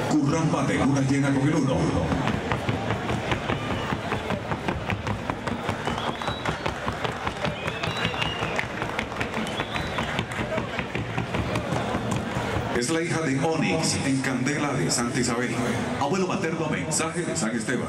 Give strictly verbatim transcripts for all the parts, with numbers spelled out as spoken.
Curramba de luna llena con el uno. Es la hija de Onix en Candela de Santa Isabel. Abuelo materno, mensaje de San Esteban.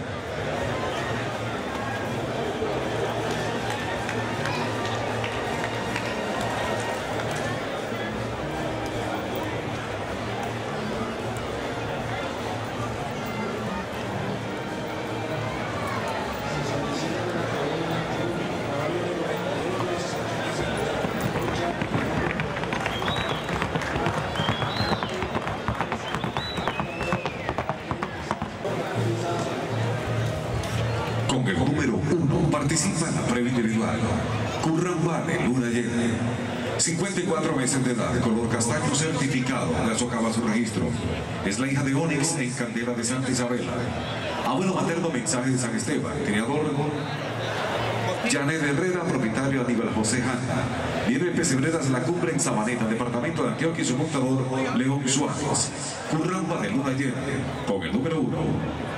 Con el número uno participa en la prueba individual. Curramba de luna llena. cincuenta y cuatro meses de edad, color castaño certificado, ya socava su registro. Es la hija de Onix en Candela de Santa Isabel. Abuelo materno, mensaje de San Esteban. Criador Janet Herrera, propietario Aníbal José Hanna. Viene Pesebreras La Cumbre en Sabaneta, departamento de Antioquia, y su montador León Suárez. Curramba de luna llena. Con el número uno.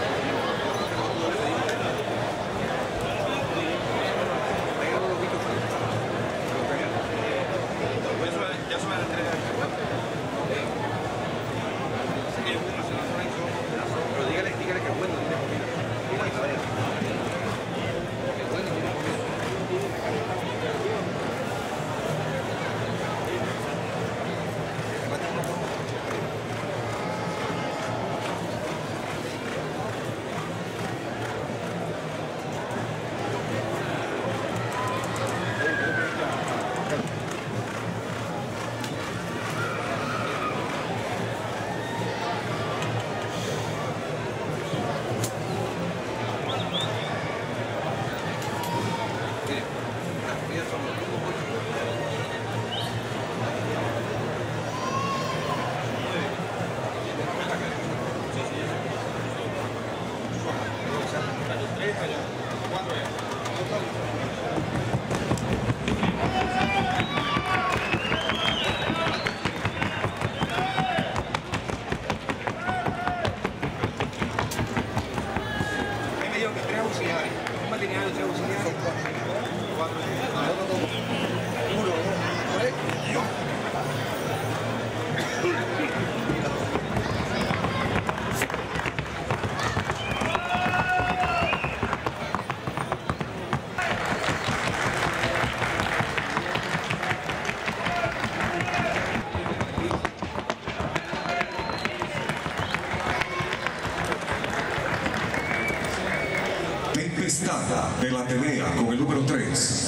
Tempestad de la T V A con el número tres.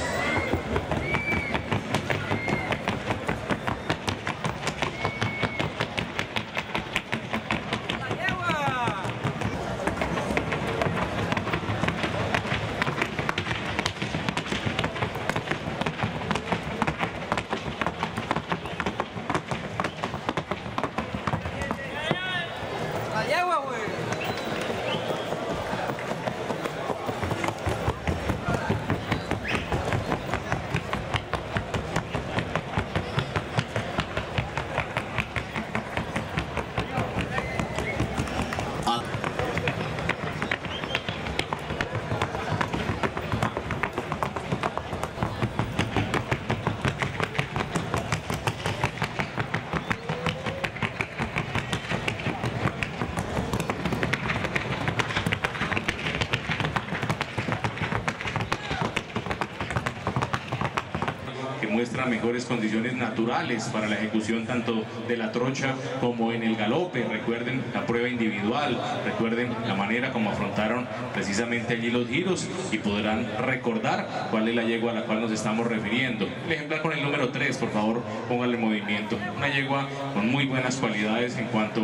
Muestra mejores condiciones naturales para la ejecución tanto de la trocha como en el galope. Recuerden la prueba individual, recuerden la manera como afrontaron precisamente allí los giros y podrán recordar cuál es la yegua a la cual nos estamos refiriendo. El ejemplar con el número tres, por favor, póngale movimiento. Una yegua con muy buenas cualidades en cuanto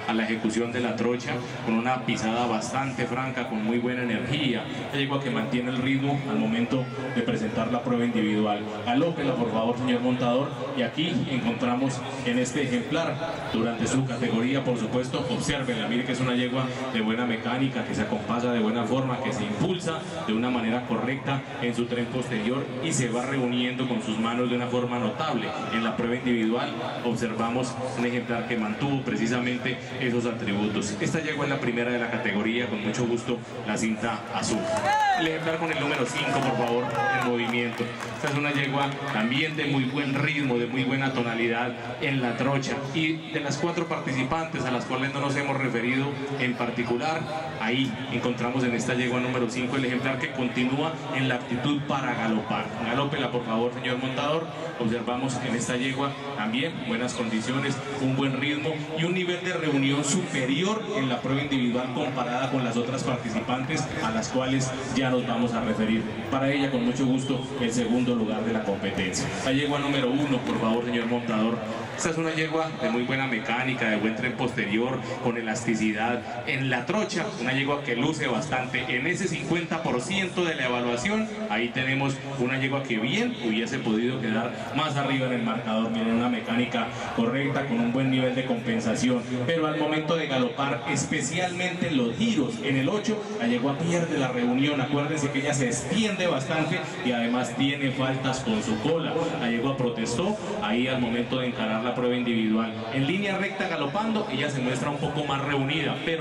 a la ejecución de la trocha, con una pisada bastante franca, con muy buena energía. Una yegua que mantiene el ritmo al momento de presentar la prueba individual. Galópela, por favor, señor montador. Y aquí encontramos en este ejemplar, durante su categoría, por supuesto, obsérvenla, mire que es una yegua de buena mecánica, que se acompasa de buena forma, que se impulsa de una manera correcta en su tren posterior y se va reuniendo con sus manos de una forma notable. En la prueba individual observamos un ejemplar que mantuvo precisamente esos atributos. Esta yegua es la primera de la categoría, con mucho gusto la cinta azul. El ejemplar con el número cinco, por favor, en movimiento. Esta es una yegua también de muy buen ritmo, de muy buena tonalidad en la trocha. Y de las cuatro participantes a las cuales no nos hemos referido en particular, ahí encontramos en esta yegua número cinco el ejemplar que continúa en la aptitud para galopar. Galópela, por favor, señor montador. Observamos en esta yegua también buenas condiciones, un buen ritmo y un nivel de reunión superior en la prueba individual comparada con las otras participantes a las cuales ya nos vamos a referir. Para ella, con mucho gusto, el segundo lugar de la competencia. La yegua número uno, por favor, señor montador. Esta es una yegua de muy buena mecánica, de buen tren posterior, con elasticidad en la trocha, una yegua que luce bastante. En ese cincuenta por ciento de la evaluación, ahí tenemos una yegua que bien hubiese podido quedar más arriba en el marcador. Miren, una mecánica correcta, con un buen nivel de compensación, pero al momento de galopar, especialmente en los giros, en el ocho, la yegua pierde la reunión. Acuérdense que ella se extiende bastante y además tiene faltas con su cola. La yegua protestó ahí al momento de encarar la prueba individual. En línea recta galopando, ella se muestra un poco más reunida, pero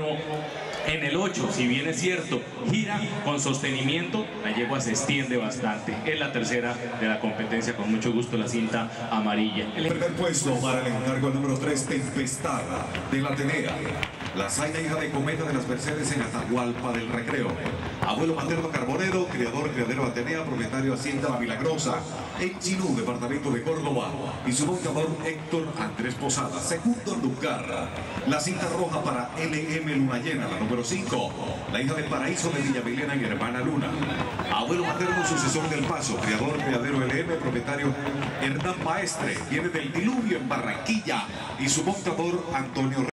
en el ocho, si bien es cierto, gira con sostenimiento, la yegua se extiende bastante. Es la tercera de la competencia, con mucho gusto la cinta amarilla. El primer puesto para el encargo número tres, Tempestad de la Atenea. La zaina hija de Cometa de las Mercedes en Atahualpa del Recreo. Abuelo materno Carbonero, criador criadero Atenea, propietario Hacienda La Milagrosa, en Chinú, departamento de Córdoba. Y su montador Héctor Andrés Posada. Segundo lugar, la cinta roja para L M Luna Llena, la número cinco. La hija de Paraíso de Villa Milena y hermana Luna. Abuelo materno, sucesor del Paso, criador criadero L M, propietario Hernán Maestre. Viene del Diluvio en Barranquilla. Y su montador Antonio